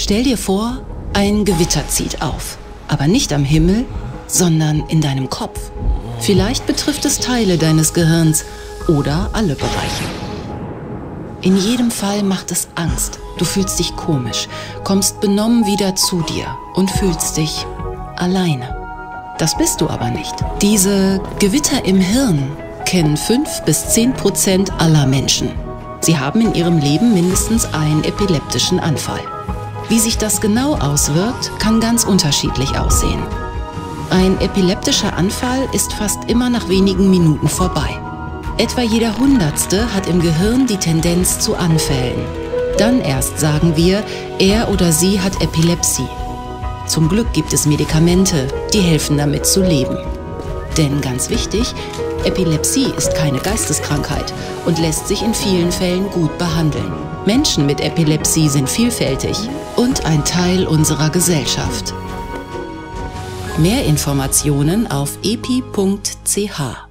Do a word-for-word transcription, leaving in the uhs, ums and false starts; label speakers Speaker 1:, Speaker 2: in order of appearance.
Speaker 1: Stell dir vor, ein Gewitter zieht auf. Aber nicht am Himmel, sondern in deinem Kopf. Vielleicht betrifft es Teile deines Gehirns oder alle Bereiche. In jedem Fall macht es Angst. Du fühlst dich komisch, kommst benommen wieder zu dir und fühlst dich alleine. Das bist du aber nicht. Diese Gewitter im Hirn kennen fünf bis zehn Prozent aller Menschen. Sie haben in ihrem Leben mindestens einen epileptischen Anfall. Wie sich das genau auswirkt, kann ganz unterschiedlich aussehen. Ein epileptischer Anfall ist fast immer nach wenigen Minuten vorbei. Etwa jeder Hundertste hat im Gehirn die Tendenz zu Anfällen. Dann erst sagen wir, er oder sie hat Epilepsie. Zum Glück gibt es Medikamente, die helfen damit zu leben. Denn ganz wichtig, Epilepsie ist keine Geisteskrankheit und lässt sich in vielen Fällen gut behandeln. Menschen mit Epilepsie sind vielfältig und ein Teil unserer Gesellschaft. Mehr Informationen auf epi punkt c h.